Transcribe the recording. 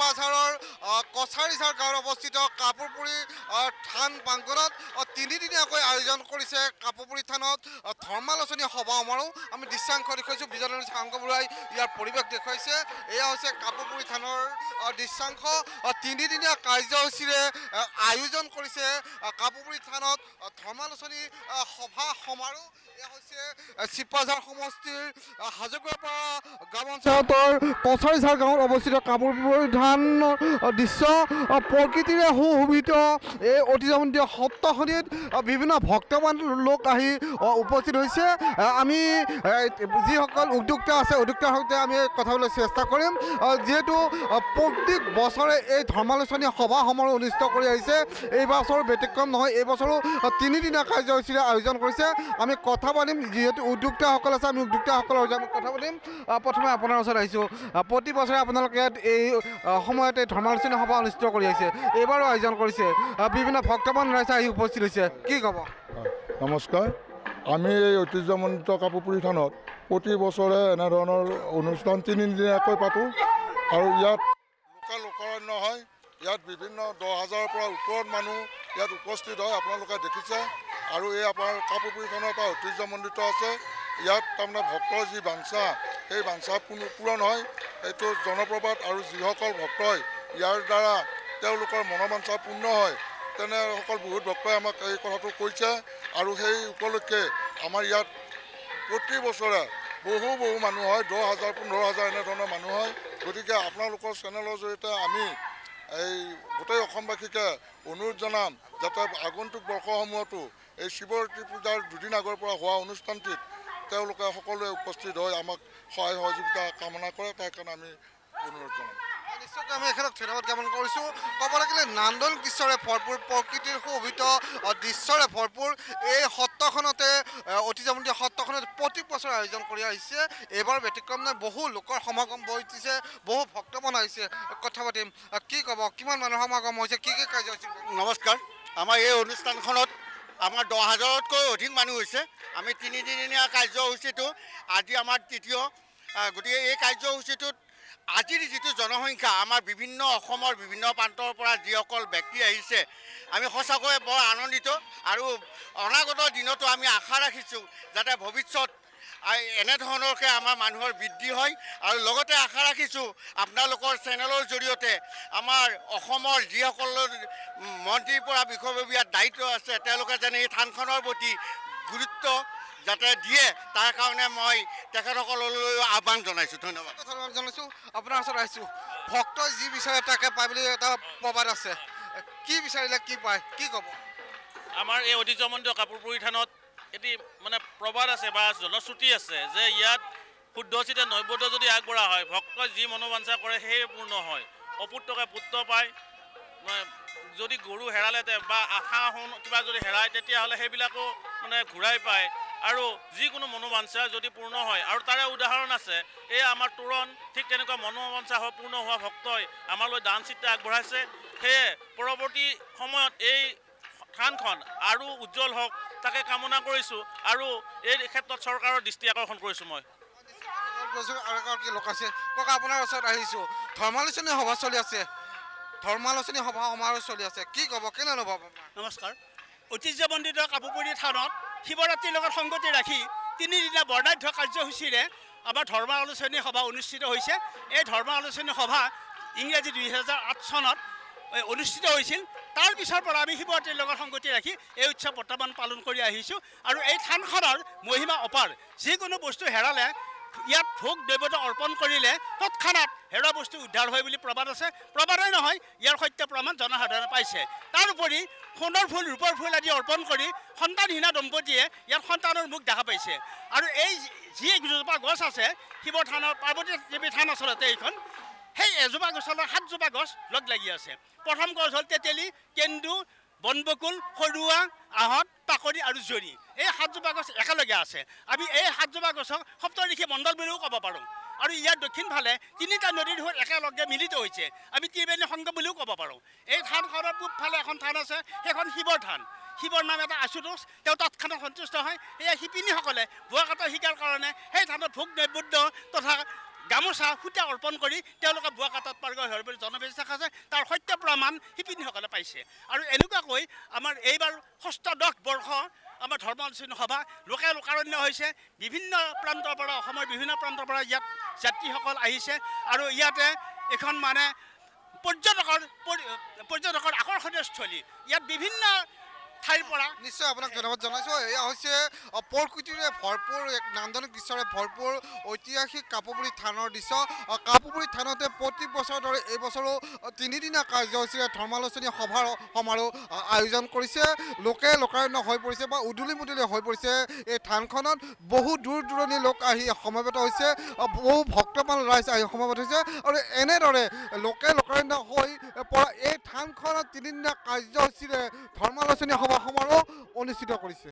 চিপাঝাৰৰ কছাৰীঝাৰ গাঁৱত অৱস্থিত কাপোৰপুৰী থান প্ৰাংগণত তিনিদিনীয়াকৈ আয়োজন কৰিছে কাপোৰপুৰী থানত ধৰ্মালোচনী সভা সমাৰোহ। আমি দৃশ্যাংশ দেখুৱাইছোঁ, বিজয় চাংগ বৰুৱাই ইয়াৰ পৰিৱেশ দেখুৱাইছে। এয়া হৈছে কাপোৰপুৰী থানৰ দৃশ্যাংশ। তিনিদিনীয়া কাৰ্যসূচীৰে আয়োজন কৰিছে কাপোৰপুৰী থানত ধৰ্মালোচনী সভা সমাৰোহ। এয়া হৈছে চিপাঝাৰ সমষ্টিৰ হাজোগাঁৱৰপৰা গাঁও পঞ্চায়তৰ কছাৰীঝাৰ গাঁৱত অৱস্থিত কাপোৰপুৰী থানৰ দৃশ্য। প্ৰকৃতিৰে সুশোভিত এই ঐতিহ্যমণ্ডিত সত্ৰখনিত বিভিন্ন ভক্তবান লোক আহি উপস্থিত হৈছে। আমি যিসকল উদ্যোক্তা আছে উদ্যোক্তাৰ সৈতে আমি কথা পাতিবলৈ চেষ্টা কৰিম। যিহেতু প্ৰত্যেক বছৰে এই ধৰ্মালোচনী সভা সমাৰোহ অনুষ্ঠিত কৰি আহিছে, এই বছৰ ব্যতিক্ৰম নহয়। এই বছৰো তিনিদিনীয়া কাৰ্যসূচীৰে আয়োজন কৰিছে। আমি কথা পাতিম, যিহেতু উদ্যোক্তাসকল আছে আমি উদ্যোক্তাসকলৰ সৈতে আমি কথা পাতিম। প্ৰথমে আপোনাৰ ওচৰত আহিছোঁ। প্ৰতি বছৰে আপোনালোকে ইয়াত এই সময়তে ধৰ্মালোচনী সভা অনুষ্ঠিত কৰি আহিছে, এইবাৰো আয়োজন কৰিছে, বিভিন্ন ভক্তবান ৰাইজে আহি উপস্থিত হৈছে, কি ক'ব? নমস্কাৰ। আমি এই ঐতিহ্যমণ্ডিত কাপোৰপুৰী থানত প্ৰতি বছৰে এনেধৰণৰ অনুষ্ঠান তিনিদিনীয়াকৈ পাতোঁ আৰু ইয়াত লোকেল লোকাৰণ্য হয়। ইয়াত বিভিন্ন 10,000ৰ পৰা ওপৰত মানুহ ইয়াত উপস্থিত হয়, আপোনালোকে দেখিছে। আৰু এই আপোনাৰ কাপোৰপুৰী থানৰ এটা ঐতিহ্যমণ্ডিত আছে। ইয়াত তাৰমানে ভক্তৰ যি বাঞ্ছা সেই বাঞ্ছা পূৰণ হয়, এইটো জনপ্ৰবাদ। আৰু যিসকল ভক্তই ইয়াৰ দ্বাৰা তেওঁলোকৰ মনোবাঞ্ছা পূৰ্ণ হয়, তেনেসকল বহুত ভক্তই আমাক এই কথাটো কৈছে। আৰু সেই উপলক্ষে আমাৰ ইয়াত প্ৰতি বছৰে বহু মানুহ হয়, 10,000 15,000 এনেধৰণৰ মানুহ হয়। গতিকে আপোনালোকৰ চেনেলৰ জৰিয়তে আমি এই গোটেই অসমবাসীকে অনুৰোধ জনাম যাতে আগন্তুক বৰ্ষসমূহতো এই শিৱৰাত্ৰি পূজাৰ দুদিন আগৰ পৰা হোৱা অনুষ্ঠানটিত তেওঁলোকে সকলোৱে উপস্থিত হৈ আমাক সহায় সহযোগিতা কামনা কৰে, তাৰ কাৰণে আমি অনুৰোধ জনাম। নিশ্চয়কৈ আমি এখেতক ধন্যবাদ জ্ঞাপন কৰিছোঁ। ক'ব লাগিলে নান্দন দৃশ্যৰে ভৰপূৰ, প্ৰকৃতিৰ সুশোভিত দৃশ্যৰে ভৰপূৰ এই সত্ৰখনতে ঐতিহ্যমণ্ডিত সত্ৰখনত প্ৰতি বছৰে আয়োজন কৰি আহিছে। এইবাৰ ব্যতিক্ৰম নাই, বহু লোকৰ সমাগম বহিছে, বহু ভক্তবান আহিছে। কথা পাতিম, কি ক'ব, কিমান মানুহৰ সমাগম হৈছে, কি কাৰ্যসূচী? নমস্কাৰ। আমাৰ এই অনুষ্ঠানখনত আমাৰ 10,000তকৈ অধিক মানুহ হৈছে। আমি তিনিদিনীয়া কাৰ্যসূচীটো আজি আমাৰ তৃতীয়। গতিকে এই কাৰ্যসূচীটোত আজিৰ যিটো জনসংখ্যা, আমাৰ বিভিন্ন অসমৰ বিভিন্ন প্ৰান্তৰ পৰা যিসকল ব্যক্তি আহিছে, আমি সঁচাকৈ বৰ আনন্দিত। আৰু অনাগত দিনতো আমি আশা ৰাখিছোঁ যাতে ভৱিষ্যত এনেধৰণৰকৈ আমাৰ মানুহৰ বৃদ্ধি হয়। আৰু লগতে আশা ৰাখিছোঁ আপোনালোকৰ চেনেলৰ জৰিয়তে আমাৰ অসমৰ যিসকলৰ মন্ত্ৰীৰ পৰা বিষয়ববীয়া দায়িত্ব আছে, তেওঁলোকে যেনে এই থানখনৰ প্ৰতি গুৰুত্ব যাতে দিয়ে, তাৰ কাৰণে মই তেখেতসকললৈ আহ্বান জনাইছোঁ। ধন্যবাদ জনাইছোঁ। আপোনাৰ ওচৰত আহিছোঁ। ভক্তই যি বিচাৰে তাকে পায় বুলি এটা প্ৰবাদ আছে, কি বিচাৰিলে কি পায়, কি ক'ব? আমাৰ এই ঐতিহ্যমণ্ডিত কাপোৰপুৰী থানত এটি মানে প্ৰবাদ আছে বা জনশ্ৰুতি আছে যে ইয়াত শুদ্ধ চিতে নৈবদ্য যদি আগবঢ়া হয়, ভক্তই যি মনোবাঞ্ছা কৰে সেয়ে পূৰ্ণ হয়। অপুত্ৰকে পুত্ৰ পায়। যদি গৰু হেৰালে বা আশা কিবা যদি হেৰায়, তেতিয়াহ'লে সেইবিলাকো মানে ঘূৰাই পায়। আৰু যিকোনো মনোবাঞ্ছা যদি পূৰ্ণ হয়, আৰু তাৰে উদাহৰণ আছে, এই আমাৰ তোৰণ ঠিক তেনেকুৱা মনোবাঞ্ছা পূৰ্ণ হোৱা ভক্তই আমালৈ দান চিত্তে আগবঢ়াইছে। সেয়ে পৰৱৰ্তী সময়ত এই থানখন আৰু উজ্জ্বল হওক তাকে কামনা কৰিছোঁ, আৰু এই ক্ষেত্ৰত চৰকাৰৰ দৃষ্টি আকৰ্ষণ কৰিছোঁ। মই আৰু এগৰাকী লোক আছে, কওক আপোনাৰ ওচৰত আহিছোঁ। ধৰ্মালোচনী সভা চলি আছে, ধৰ্মালোচনী সভা সমাৰোহ চলি আছে, কি ক'ব, কেনে অনুভৱ আপোনাৰ? নমস্কাৰ। ঐতিহ্যমণ্ডিত কাপোৰপুৰী থানত শিৱৰাত্ৰিৰ লগত সংগতি ৰাখি তিনিদিনীয়া বৰ্ণাঢ্য কাৰ্যসূচীৰে আমাৰ ধৰ্ম আলোচনী সভা অনুষ্ঠিত হৈছে। এই ধৰ্ম আলোচনী সভা ইংৰাজী 2008 চনত অনুষ্ঠিত হৈছিল। তাৰ পিছৰ পৰা আমি শিৱৰাত্ৰিৰ লগত সংগতি ৰাখি এই উৎসৱ বৰ্তমান পালন কৰি আহিছোঁ। আৰু এই থানখনৰ মহিমা অপাৰ। যিকোনো বস্তু হেৰালে ইয়াত ভোগ নৈবেদ্য অৰ্পণ কৰিলে তৎক্ষণাত হেৰুৱা বস্তু উদ্ধাৰ হয় বুলি প্ৰবাদ আছে। প্ৰবাদেই নহয়, ইয়াৰ সত্য প্ৰমাণ জনসাধাৰণে পাইছে। তাৰোপৰি সোণৰ ফুল, ৰূপৰ ফুল আদি অৰ্পণ কৰি সন্তানহীনা দম্পতীয়ে ইয়াত সন্তানৰ মুখ দেখা পাইছে। আৰু এই যি এজোপা গছ আছে শিৱ থানৰ, পাৰ্বতী দেৱী থান আচলতে এইখন, সেই এজোপা গছলৈ 7জোপা গছ লগ লাগি আছে। প্ৰথম গছ হ'ল তেতেলী, কেন্দু, বনবকুল, সৰুৱা, আহঁত, পাকৰি আৰু জৰি। এই 7জোপা গছ একেলগে আছে। আমি এই 7জোপা গছক সপ্তঋষি মণ্ডল বুলিও ক'ব পাৰোঁ। আৰু ইয়াৰ দক্ষিণ ফালে 3টা নদীৰ হৈ একেলগে মিলিত হৈছে, আমি ত্ৰিবেণী সংঘ বুলিও ক'ব পাৰোঁ। এই থানখনৰ পূব ফালে এখন থান আছে, সেইখন শিৱৰ থান। শিৱৰ নাম এটা আশুতোষ, তেওঁ তৎক্ষণাত সন্তুষ্ট হয়। সেয়া শিপিনীসকলে বোৱা কটা শিকাৰ কাৰণে সেই থানত ভোগ নৈবদ্য তথা গামোচা সূতা অৰ্পণ কৰি তেওঁলোকে বোৱা কাটাত পাৰ্গত হোৱাৰ বুলি জনবিশ্বাস আছে। তাৰ সত্য প্ৰমাণ শিপিনীসকলে পাইছে। আৰু এনেকুৱাকৈ আমাৰ এইবাৰ ৬ষ্ঠ বৰ্ষ আমাৰ ধৰ্ম আলোচনী সভা লোকে লোকাৰণ্য হৈছে। বিভিন্ন প্ৰান্তৰ পৰা অসমৰ বিভিন্ন প্ৰান্তৰ পৰা ইয়াত যাত্ৰীসকল আহিছে আৰু ইয়াতে এখন মানে পৰ্যটকৰ আকৰ্ষণীয় স্থলী। ইয়াত বিভিন্ন ঠাইৰ পৰা নিশ্চয় আপোনাক ধন্যবাদ জনাইছোঁ। এয়া হৈছে প্ৰকৃতিৰে ভৰপূৰ এক নান্দনিক দৃশ্যৰে ভৰপূৰ ঐতিহাসিক কাপোৰপুৰী থানৰ দৃশ্য। কাপোৰপুৰী থানতে প্ৰতি বছৰৰ দৰে এইবছৰো 3দিনীয়া কাৰ্যসূচীৰে ধৰ্মালোচনী সভাৰ সমাৰোহ আয়োজন কৰিছে। লোকে লোকাৰণ্য হৈ পৰিছে বা উদুলি মুদুলি হৈ পৰিছে এই থানখনত। বহু দূৰ দূৰণিৰ লোক আহি সমবেত হৈছে, বহু ভক্তমান ৰাইজ আহি সমবেত হৈছে। আৰু এনেদৰে লোকে লোকাৰণ্য হৈ পৰা এই থানখনত 3দিনীয়া কাৰ্যসূচীৰে ধৰ্মালোচনী সভা সমাৰোহ অনুষ্ঠিত কৰিছে।